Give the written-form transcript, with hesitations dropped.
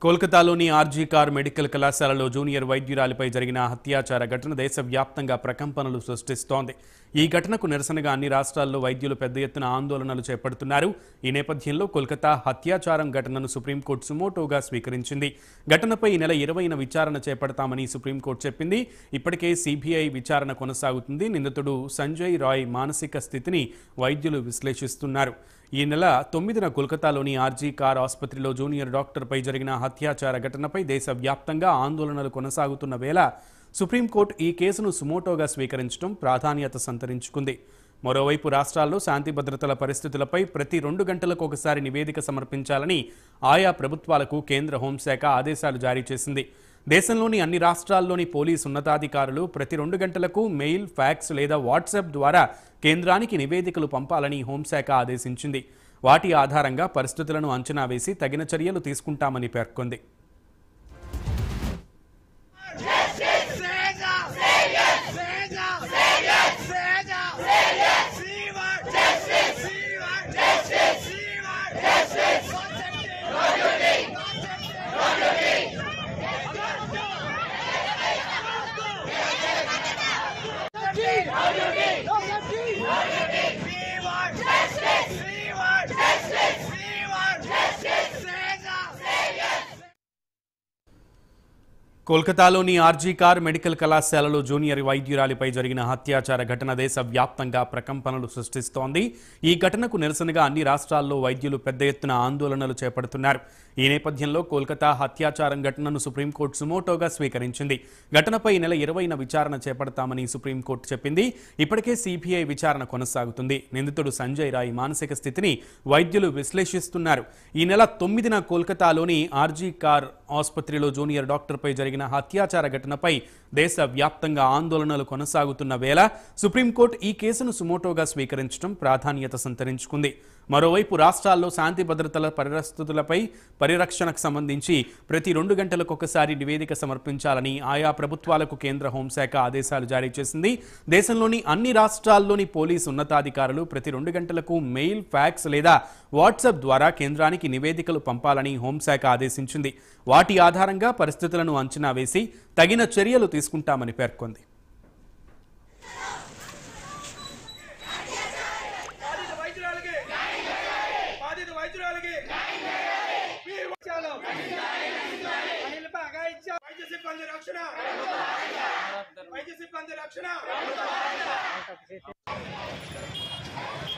కోల్కతాలోని R G Kar medical కళాశాలలో junior వైద్యురాలిపై జరిగిన హత్యాచార ఘటన దేశవ్యాప్తంగా ప్రకంపనలు సృష్టిస్తోంది. ఈ ఘటనకు నిరసనగా అన్ని రాష్ట్రాల్లో వైద్యులు పెద్ద ఎత్తున ఆందోళనలు చేపడుతున్నారు. ఈ నేపథ్యంలో కోల్కతా హత్యాచారం ఘటనను సుప్రీంకోర్టు సుమోటోగా స్వీకరించింది. ఘటనపై ఈ నెల 20న విచారణ చేపడతామని సుప్రీంకోర్టు చెప్పింది. ఇప్పటికే సిబిఐ విచారణ కొనసాగుతుంది. నిందితుడు సంజయ్ రాయ్ మానసిక స్థితిని వైద్యులు విశ్లేషిస్తున్నారు. ఈ నెల 9న కోల్కతాలోని ఆర్జీ కార్ ఆసుపత్రిలో జూనియర్ డాక్టర్పై జరిగిన హత్యాచార ఘటనపై దేశవ్యాప్తంగా ఆందోళనలు కొనసాగుతున్న వేళ సుప్రీంకోర్టు ఈ కేసును సుమోటోగా స్వీకరించడం ప్రాధాన్యత సంతరించుకుంది. మరోవైపు రాష్ట్రాల్లో శాంతి భద్రతల పరిస్థితులపై ప్రతి 2 గంటలకు ఒకసారి నివేదిక సమర్పించాలని ఆయా ప్రభుత్వాలకు కేంద్ర హోంశాఖ ఆదేశాలు జారీ చేసింది. దేశంలోని అన్ని రాష్ట్రాల్లోని పోలీసు ఉన్నతాధికారులు ప్రతి 2 గంటలకు మెయిల్, ఫ్యాక్స్ లేదా వాట్సాప్ ద్వారా కేంద్రానికి నివేదికలు పంపాలని హోంశాఖ ఆదేశించింది. వాటి ఆధారంగా పరిస్థితులను అంచనా వేసి తగిన చర్యలు తీసుకుంటామని పేర్కొంది. కోల్కతాలోని ఆర్జీ కార్ మెడికల్ కళాశాలలో జూనియర్ వైద్యురాలిపై జరిగిన హత్యాచార ఘటన దేశవ్యాప్తంగా ప్రకంపనలు సృష్టిస్తోంది. ఈ ఘటనకు నిరసనగా అన్ని రాష్ట్రాల్లో వైద్యులు పెద్ద ఎత్తున ఆందోళనలు చేపడుతున్నారు. ఈ నేపథ్యంలో కోల్కతా హత్యాచారం ఘటనను సుప్రీంకోర్టు సుమోటోగా స్వీకరించింది. ఘటనపై ఈ నెల 20న విచారణ చేపడతామని సుప్రీంకోర్టు చెప్పింది. ఇప్పటికే సిబిఐ విచారణ కొనసాగుతుంది. నిందితుడు సంజయ్ రాయ్ మానసిక స్థితిని వైద్యులు విశ్లేషిస్తున్నారు. ఈ నెల 9న కోల్కతాలోని ఆర్జీ కార్ ఆసుపత్రిలో జూనియర్ డాక్టర్పై జరిగిన హత్యాచార ఘటనపై దేశవ్యాప్తంగా ఆందోళనలు కొనసాగుతున్న వేళ సుప్రీంకోర్టు ఈ కేసును సుమోటోగా స్వీకరించడం ప్రాధాన్యత సంతరించుకుంది. మరోవైపు రాష్ట్రాల్లో శాంతి భద్రతల పరిస్థితులపై పరిరక్షణకు సంబంధించి ప్రతి 2 గంటలకు ఒకసారి నివేదిక సమర్పించాలని ఆయా ప్రభుత్వాలకు కేంద్ర హోంశాఖ ఆదేశాలు జారీ చేసింది. దేశంలోని అన్ని రాష్ట్రాల్లోని పోలీసు ఉన్నతాధికారులు ప్రతి 2 గంటలకు మెయిల్, ఫ్యాక్స్ లేదా వాట్సాప్ ద్వారా కేంద్రానికి నివేదికలు పంపాలని హోంశాఖ ఆదేశించింది. వాటి ఆధారంగా పరిస్థితులను అంచనా వేసి తగిన చర్యలు తీసుకుంటామని పేర్కొంది. వైద్య సిబ్బంది రక్షణ